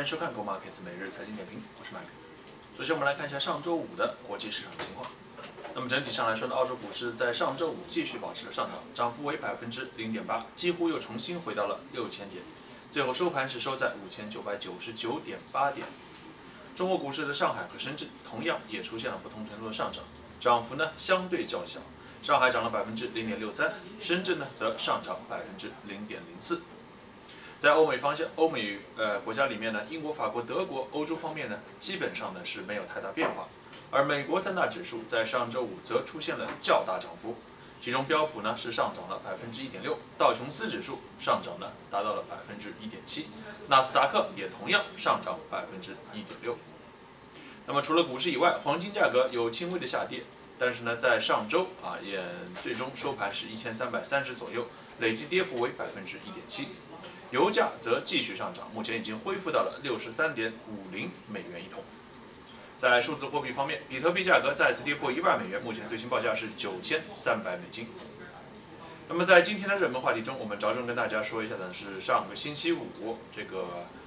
迎收看《Go Markets 每日财经点评》，我是麦克。首先，我们来看一下上周五的国际市场情况。那么整体上来说呢，澳洲股市在上周五继续保持了上涨，涨幅为0.8%，几乎又重新回到了6000点，最后收盘是收在5999.8点。中国股市的上海和深圳同样也出现了不同程度的上涨，涨幅呢相对较小，上海涨了0.63%，深圳呢则上涨0.04%。在欧美国家里面呢，英国、法国、德国、欧洲方面呢，基本上呢是没有太大变化。而美国三大指数在上周五则出现了较大涨幅，其中标普呢是上涨了1.6%，道琼斯指数上涨呢达到了1.7%，纳斯达克也同样上涨1.6%。那么除了股市以外，黄金价格有轻微的下跌，但是呢在上周也最终收盘是1330左右，累计跌幅为1.7%。油价则继续上涨，目前已经恢复到了63.50美元一桶。在数字货币方面，比特币价格再次跌破1万美元，目前最新报价是9300美金。那么在今天的热门话题中，我们着重跟大家说一下的是上个星期五这个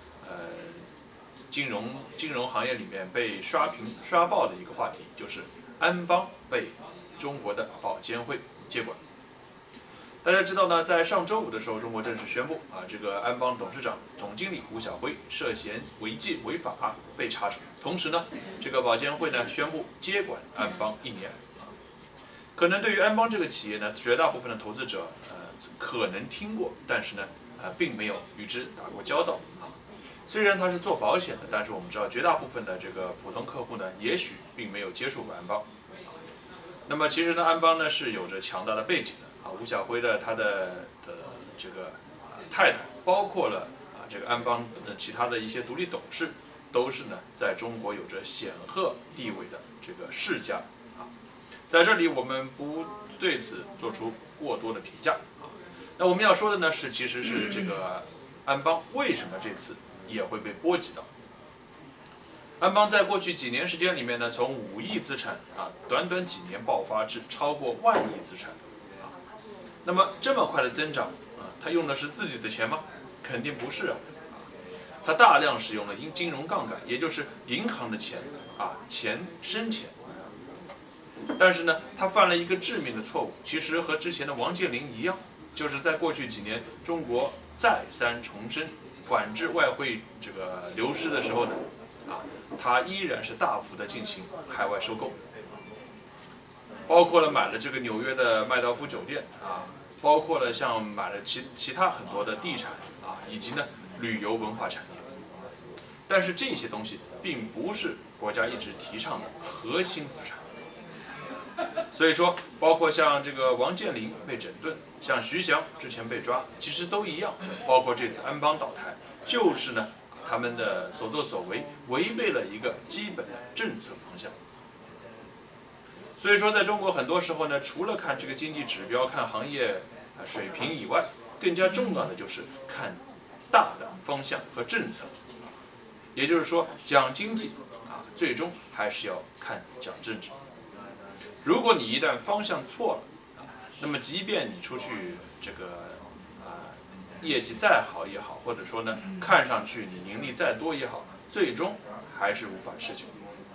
金融行业里面被刷爆的一个话题，就是安邦被中国的保监会接管。大家知道呢，在上周五的时候，中国正式宣布这个安邦董事长、总经理吴晓辉涉嫌违纪违法被查处。同时呢，这个保监会呢宣布接管安邦1年。可能对于安邦这个企业呢，绝大部分的投资者可能听过，但是呢并没有与之打过交道虽然它是做保险的，但是我们知道绝大部分的这个普通客户呢，也许并没有接触过安邦。那么其实呢，安邦呢是有着强大的背景的。吴晓辉的他的这个太太，包括了这个安邦的其他的一些独立董事，都是呢在中国有着显赫地位的这个世家在这里我们不对此做出过多的评价那我们要说的呢其实是这个安邦为什么这次也会被波及到。安邦在过去几年时间里面呢，从5亿资产短短几年爆发至超过1万亿资产。那么这么快的增长他用的是自己的钱吗？肯定不是他大量使用了金融杠杆，也就是银行的钱生钱。但是呢，他犯了一个致命的错误，其实和之前的王健林一样，就是在过去几年中国再三重申管制外汇这个流失的时候呢，他依然是大幅的进行海外收购。包括了买了这个纽约的麦道夫酒店包括了像买了其他很多的地产以及呢旅游文化产业。但是这些东西并不是国家一直提倡的核心资产。所以说，包括像这个王健林被整顿，像徐翔之前被抓，其实都一样。包括这次安邦倒台，就是呢他们的所作所为违背了一个基本的政策方向。所以说，在中国很多时候呢，除了看这个经济指标、看行业水平以外，更加重要的就是看大的方向和政策。也就是说，讲经济最终还是要看讲政治。如果你一旦方向错了那么即便你出去这个业绩再好也好，或者说呢看上去你盈利再多也好，最终还是无法持久。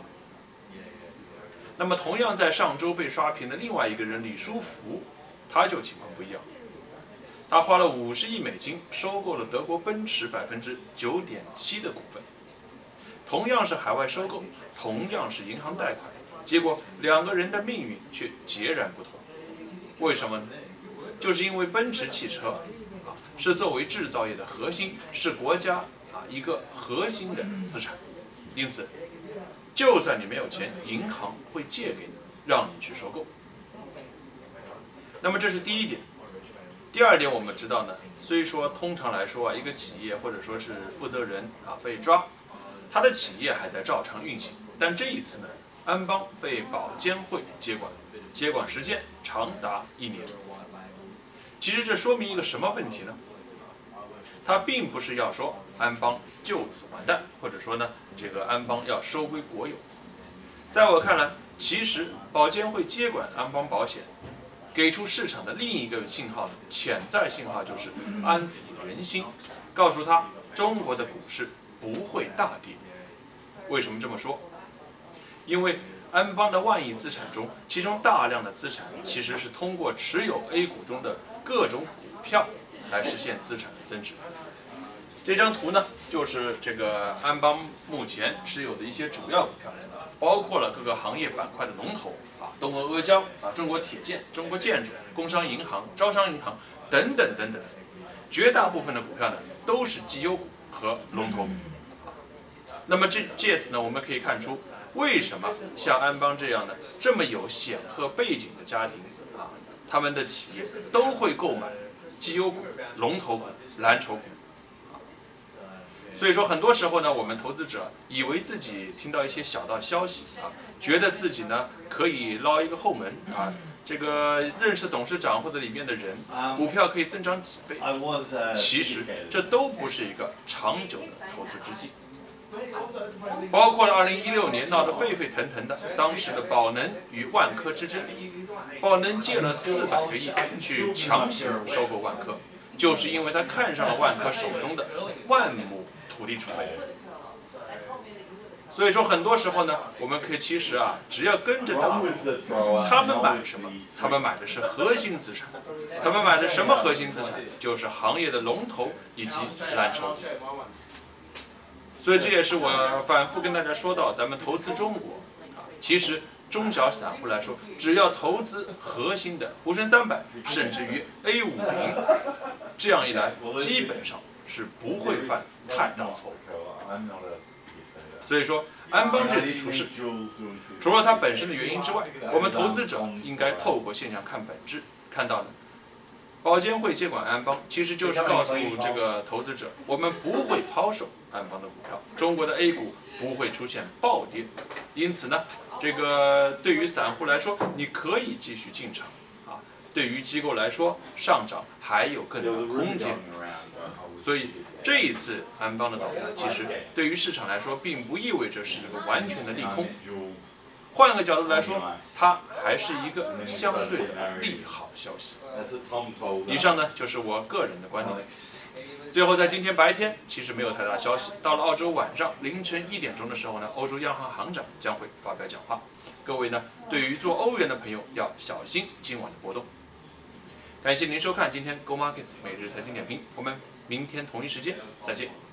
那么同样在上周被刷屏的另外一个人李书福，他就情况不一样。他花了50亿美金收购了德国奔驰9.7%的股份，同样是海外收购，同样是银行贷款，结果两个人的命运却截然不同。为什么呢？就是因为奔驰汽车是作为制造业的核心，是国家一个核心的资产，因此就算你没有钱，银行会借给你，让你去收购。那么这是第一点。第二点，我们知道呢，虽说通常来说一个企业或者说是负责人被抓，他的企业还在照常运行，但这一次呢，安邦被保监会接管，接管时间长达1年。其实这说明一个什么问题呢？他并不是要说安邦就此完蛋，或者说呢这个安邦要收归国有。在我看来，其实保监会接管安邦保险，给出市场的另一个信号呢，潜在信号就是安抚人心，告诉他中国的股市不会大跌。为什么这么说？因为安邦的万亿资产中，其中大量的资产其实是通过持有 A 股中的各种股票来实现资产的增值。这张图呢，就是这个安邦目前持有的一些主要股票，包括了各个行业板块的龙头东阿阿胶中国铁建、中国建筑、工商银行、招商银行等等等等。绝大部分的股票呢，都是绩优股和龙头股。那么借此呢，我们可以看出，为什么像安邦这样的这么有显赫背景的家庭他们的企业都会购买绩优股、龙头股、蓝筹股。所以说，很多时候呢，我们投资者以为自己听到一些小道消息觉得自己呢可以捞一个后门这个认识董事长或者里面的人，股票可以增长几倍。其实这都不是一个长久的投资之计。包括了2016年闹得沸沸腾腾的当时的宝能与万科之争，宝能借了400个亿去强行收购万科，就是因为他看上了万科手中的万亩土地储备。所以说，很多时候呢，我们可以其实只要跟着大户，他们买什么？他们买的是核心资产。他们买的什么核心资产？就是行业的龙头以及蓝筹。所以这也是我反复跟大家说到，咱们投资中国其实中小散户来说，只要投资核心的沪深300，甚至于 A50，这样一来，基本上是不会犯太大错误。所以说，安邦这次出事，除了它本身的原因之外，我们投资者应该透过现象看本质，看到呢，保监会接管安邦，其实就是告诉这个投资者，我们不会抛售安邦的股票，中国的 A 股不会出现暴跌，因此呢，这个对于散户来说，你可以继续进场对于机构来说，上涨还有更大的空间。所以这一次安邦的倒台，其实对于市场来说，并不意味着是一个完全的利空。换个角度来说，它还是一个相对的利好消息。以上呢就是我个人的观点。最后，在今天白天其实没有太大消息，到了澳洲晚上凌晨1点钟的时候呢，欧洲央行行长将会发表讲话。各位呢，对于做欧元的朋友要小心今晚的波动。感谢您收看今天 Go Markets 每日财经点评，我们明天同一时间再见。